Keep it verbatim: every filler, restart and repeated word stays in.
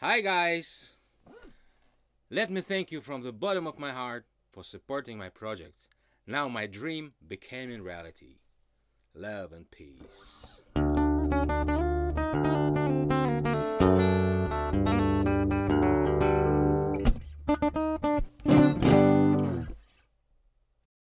Hi guys! Let me thank you from the bottom of my heart for supporting my project. Now my dream became in reality. Love and peace.